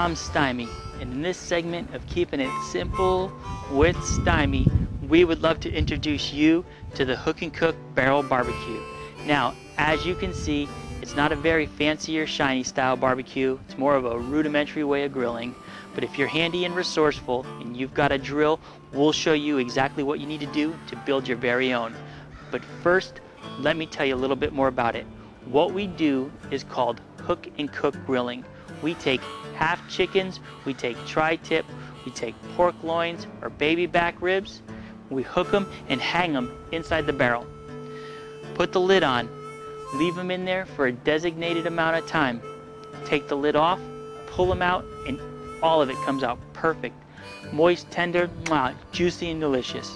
I'm Stymie, and in this segment of Keeping It Simple with Stymie, we would love to introduce you to the Hook and Cook Barrel Barbecue. Now, as you can see, it's not a very fancy or shiny style barbecue. It's more of a rudimentary way of grilling. But if you're handy and resourceful and you've got a drill, we'll show you exactly what you need to do to build your very own. But first, let me tell you a little bit more about it. What we do is called Hook and Cook grilling. We take half chickens, we take tri-tip, we take pork loins or baby back ribs, we hook them and hang them inside the barrel. Put the lid on, leave them in there for a designated amount of time. Take the lid off, pull them out, and all of it comes out perfect. Moist, tender, juicy and delicious.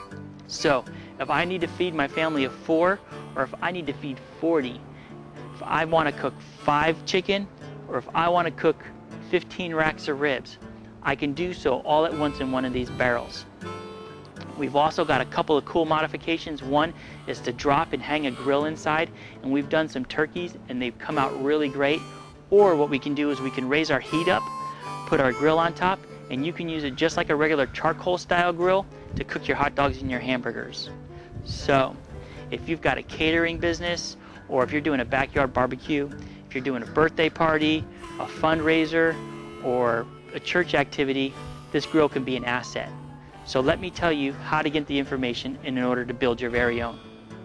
So, if I need to feed my family of 4, or if I need to feed 40, if I want to cook 5 chicken, or if I want to cook 15 racks of ribs, I can do so all at once in one of these barrels. We've also got a couple of cool modifications. One is to drop and hang a grill inside, and we've done some turkeys and they've come out really great. Or what we can do is we can raise our heat up, put our grill on top, and you can use it just like a regular charcoal style grill to cook your hot dogs and your hamburgers. So, if you've got a catering business, or if you're doing a backyard barbecue, if you're doing a birthday party, a fundraiser, or a church activity, this grill can be an asset. So let me tell you how to get the information in order to build your very own.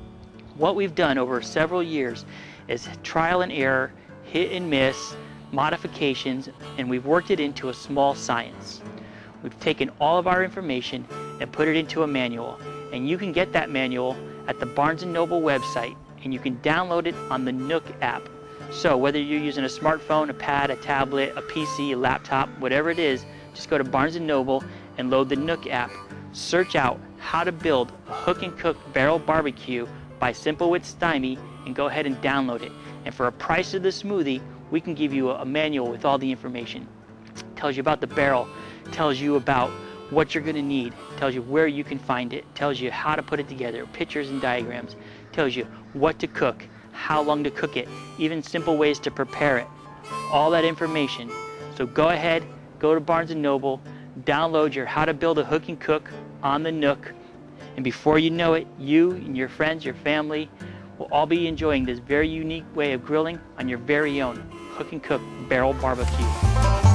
What we've done over several years is trial and error, hit and miss, modifications, and we've worked it into a small science. We've taken all of our information and put it into a manual, and you can get that manual at the Barnes & Noble website, and you can download it on the Nook app. So whether you're using a smartphone, a pad, a tablet, a PC, a laptop, whatever it is, just go to Barnes & Noble and load the Nook app. Search out how to build a Hook and Cook Barrel Barbecue by Simple with Stymie and go ahead and download it. And for a price of the smoothie, we can give you a manual with all the information. It tells you about the barrel, tells you about what you're going to need, tells you where you can find it, tells you how to put it together, pictures and diagrams, tells you what to cook, how long to cook it, even simple ways to prepare it. All that information. So go ahead, go to Barnes & Noble, download your How to Build a Hook and Cook on the Nook, and before you know it, you and your friends, your family, will all be enjoying this very unique way of grilling on your very own Hook and Cook Barrel Barbecue.